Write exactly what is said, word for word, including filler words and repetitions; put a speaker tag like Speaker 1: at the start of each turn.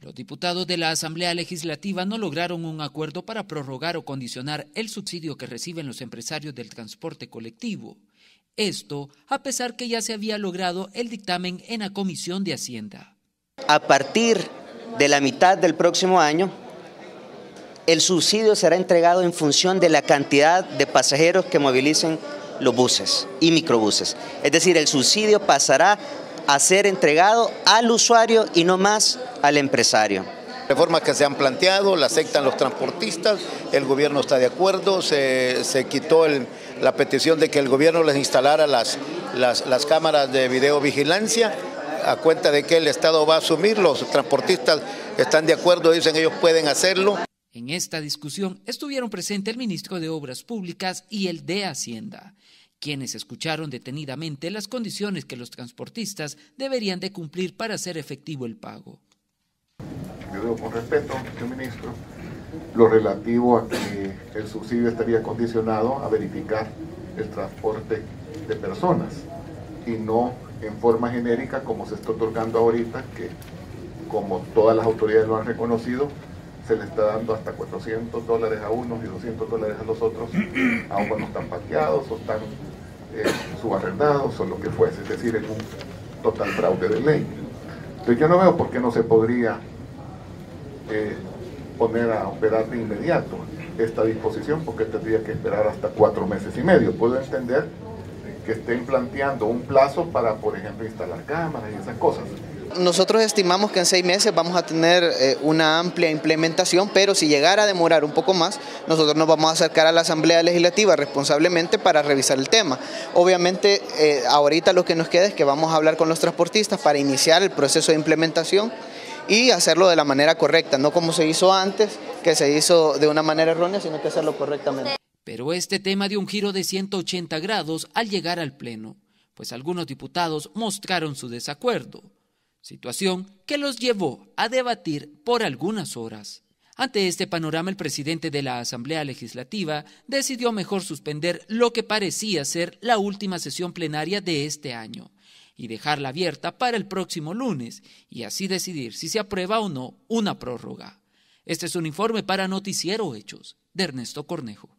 Speaker 1: Los diputados de la Asamblea Legislativa no lograron un acuerdo para prorrogar o condicionar el subsidio que reciben los empresarios del transporte colectivo. Esto a pesar que ya se había logrado el dictamen en la Comisión de Hacienda.
Speaker 2: A partir de la mitad del próximo año, el subsidio será entregado en función de la cantidad de pasajeros que movilicen los buses y microbuses. Es decir, el subsidio pasará a ser entregado al usuario y no más al empresario.
Speaker 3: Reformas que se han planteado, la aceptan los transportistas, el gobierno está de acuerdo, se, se quitó el, la petición de que el gobierno les instalara las, las, las cámaras de videovigilancia, a cuenta de que el Estado va a asumir, los transportistas están de acuerdo, dicen ellos pueden hacerlo.
Speaker 1: En esta discusión estuvieron presentes el ministro de Obras Públicas y el de Hacienda, quienes escucharon detenidamente las condiciones que los transportistas deberían de cumplir para hacer efectivo el pago.
Speaker 4: Yo digo con respeto, señor ministro, lo relativo a que el subsidio estaría condicionado a verificar el transporte de personas y no en forma genérica como se está otorgando ahorita, que como todas las autoridades lo han reconocido, se le está dando hasta cuatrocientos dólares a unos y doscientos dólares a los otros, aun cuando están parqueados o están eh, subarrendados o lo que fuese, es decir, en un total fraude de ley. Entonces yo no veo por qué no se podría eh, poner a operar de inmediato esta disposición, porque tendría que esperar hasta cuatro meses y medio. Puedo entender que estén planteando un plazo para, por ejemplo, instalar cámaras y esas cosas.
Speaker 5: Nosotros estimamos que en seis meses vamos a tener eh, una amplia implementación, pero si llegara a demorar un poco más, nosotros nos vamos a acercar a la Asamblea Legislativa responsablemente para revisar el tema. Obviamente, eh, ahorita lo que nos queda es que vamos a hablar con los transportistas para iniciar el proceso de implementación y hacerlo de la manera correcta, no como se hizo antes, que se hizo de una manera errónea, sino que hacerlo correctamente.
Speaker 1: Pero este tema dio un giro de ciento ochenta grados al llegar al Pleno, pues algunos diputados mostraron su desacuerdo. Situación que los llevó a debatir por algunas horas. Ante este panorama, el presidente de la Asamblea Legislativa decidió mejor suspender lo que parecía ser la última sesión plenaria de este año y dejarla abierta para el próximo lunes y así decidir si se aprueba o no una prórroga. Este es un informe para Noticiero Hechos de Ernesto Cornejo.